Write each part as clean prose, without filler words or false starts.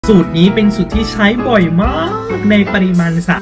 สูตรนี้เป็นสูตรที่ใช้บ่อยมากในปริมาณส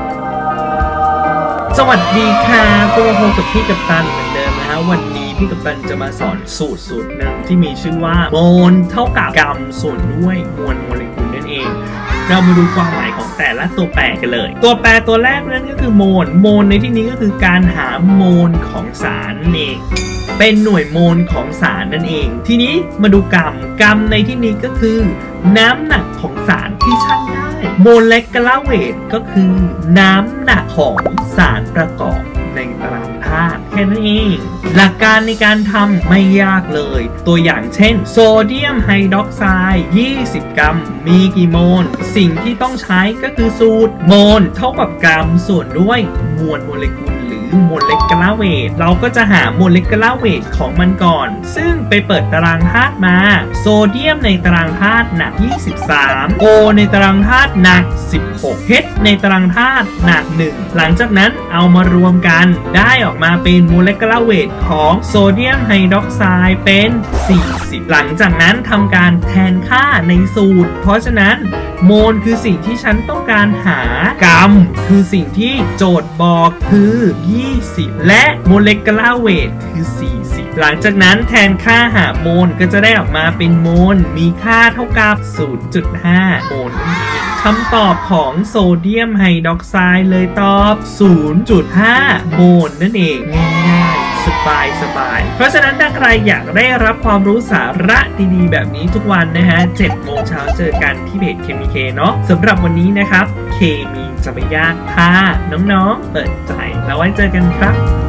วัสดีค่ะตัวโฮกับพี่กัปตันเหมือนเดิมนะฮะวันนี้พี่กัปตันจะมาสอนสูตรหนึ่งที่มีชื่อว่าโมลเท่ากับกรัมส่วนด้วยมวลโมเลกุลนั่นเองเรามาดูความหมายของแต่ละตัวแปรกันเลยตัวแปรตัวแรกนั่นก็คือโมลในที่นี้ก็คือการหาโมลของสารนั่นเองเป็นหน่วยโมลของสารนั่นเองทีนี้มาดูกรัมในที่นี้ก็คือน้ำหนักของสารที่ชั่งได้โมเลกุลาร์เวทก็คือน้ำหนักของสารประกอบในตารางธาตุแค่นั้นเองหลักการในการทำไม่ยากเลยตัวอย่างเช่นโซเดียมไฮดรอกไซด์20 กรัมมีกี่โมลสิ่งที่ต้องใช้ก็คือสูตรโมลเท่ากับกรัมส่วนด้วยมวลโมเลกุลโมเลกุลาร์เวทเราก็จะหาโมเลกุลาร์เวทของมันก่อนซึ่งไปเปิดตารางธาตุมาโซเดียมในตารางธาตุหนัก23โอในตารางธาตุหนัก16 H ในตารางธาตุหนัก1หลังจากนั้นเอามารวมกันได้ออกมาเป็นโมเลกุลาร์เวทของโซเดียมไฮดรอกไซด์เป็น40หลังจากนั้นทำการแทนค่าในสูตรเพราะฉะนั้นโมลคือสิ่งที่ฉันต้องการหากรัมคือสิ่งที่โจทย์บอกคือ20และโมเลกุลาร์เวทคือ40หลังจากนั้นแทนค่าหาโมลก็จะได้ออกมาเป็นโมลมีค่าเท่ากับ 0.5 โมลคำตอบของโซเดียมไฮดรอกไซด์เลยตอบ 0.5 โมลนั่นเองง่ายๆสบายเพราะฉะนั้นถ้าใครอยากได้รับความรู้สาระดีๆแบบนี้ทุกวันนะฮะ 7 โมงเช้าเจอกันที่เพจเคมีเคเนาะสำหรับวันนี้นะครับเคมีจะไม่ยากถ้าน้องๆเปิดใจแล้วไว้เจอกันครับ